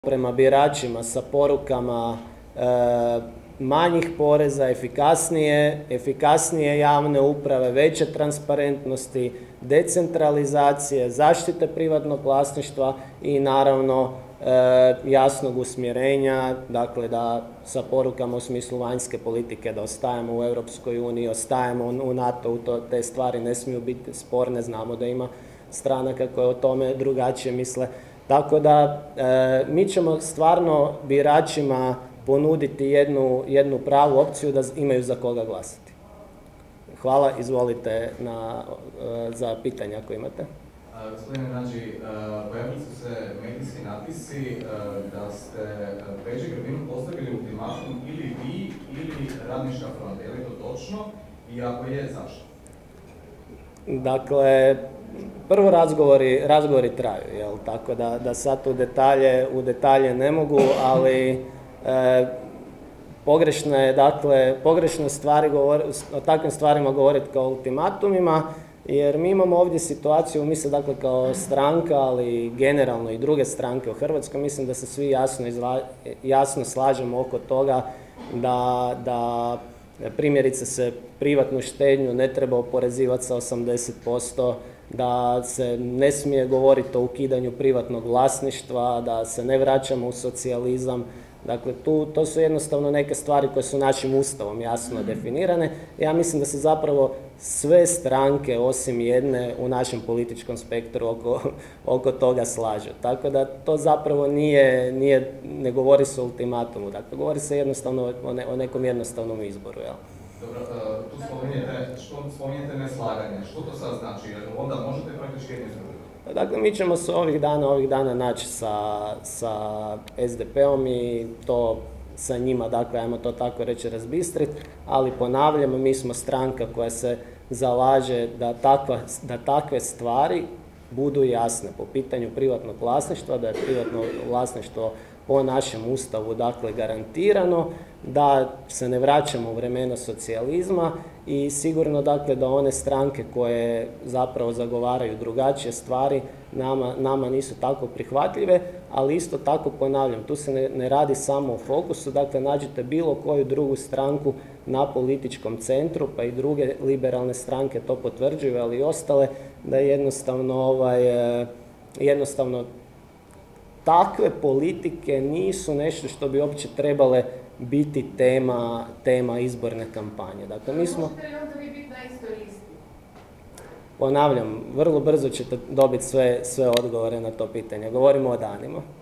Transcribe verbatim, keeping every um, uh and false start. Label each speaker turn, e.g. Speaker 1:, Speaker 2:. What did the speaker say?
Speaker 1: prema biračima sa porukama e, manjih poreza, efikasnije, efikasnije javne uprave, veće transparentnosti, decentralizacije, zaštite privatnog vlasništva i naravno e, jasnog usmjerenja, dakle da sa porukama u smislu vanjske politike da ostajemo u Europskoj uniji, ostajemo u NATO-u, te stvari ne smiju biti sporne, znamo da ima stranaka koje o tome drugačije misle. Tako da e, mi ćemo stvarno biračima ponuditi jednu, jednu pravu opciju da imaju za koga glasati. Hvala, izvolite na, e, za pitanja ako imate.
Speaker 2: A, gospodine Nađi, pojavili su se medijski natpisi da ste Peđi Grbinu postavili ultimatum ili vi ili Radnička fronta. Je li to točno i ako je, zašto?
Speaker 1: Dakle, prvo razgovori, razgovori traju, jel? Tako da, da sad u detalje, u detalje ne mogu, ali e, pogrešno je, dakle, pogrešno stvari govori, o takvim stvarima govoriti kao ultimatumima, jer mi imamo ovdje situaciju, mi se dakle kao stranka, ali generalno i druge stranke u Hrvatskoj, mislim da se svi jasno, izla, jasno slažemo oko toga da, da primjerice se privatnu štednju ne treba oporezivati sa osamdeset posto, da se ne smije govoriti o ukidanju privatnog vlasništva, da se ne vraćamo u socijalizam. Dakle, tu, to su jednostavno neke stvari koje su našim ustavom jasno definirane. Ja mislim da se zapravo sve stranke, osim jedne, u našem političkom spektru oko, oko toga slažu. Tako da to zapravo nije, nije, ne govori se o ultimatumu, dakle, govori se jednostavno o, ne, o nekom jednostavnom izboru. Jel?
Speaker 2: Dobro, tu spominjete, što, spominjete neslaganje. Što to sad znači? Jer onda možete praktički jedni izgledati?
Speaker 1: Dakle, mi ćemo se ovih dana, ovih dana naći sa, sa S D P-om i to sa njima, dakle, ajmo to tako reći, razbistriti, ali ponavljamo, mi smo stranka koja se zalaže da, takva, da takve stvari budu jasne po pitanju privatnog vlasništva, da je privatno vlasništvo po našem ustavu, dakle, garantirano, da se ne vraćamo u vremena socijalizma i sigurno, dakle, da one stranke koje zapravo zagovaraju drugačije stvari nama, nama nisu tako prihvatljive, ali isto tako ponavljam, tu se ne, ne radi samo o fokusu, dakle, nađite bilo koju drugu stranku na političkom centru, pa i druge liberalne stranke to potvrđuju, ali i ostale, da jednostavno, ovaj, jednostavno takve politike nisu nešto što bi uopće trebale biti tema, tema izborne kampanje. Dakle, mi smo...
Speaker 3: Možete li onda vi biti na istoj listi?
Speaker 1: Ponavljam, vrlo brzo ćete dobiti sve, sve odgovore na to pitanje. Govorimo o danima.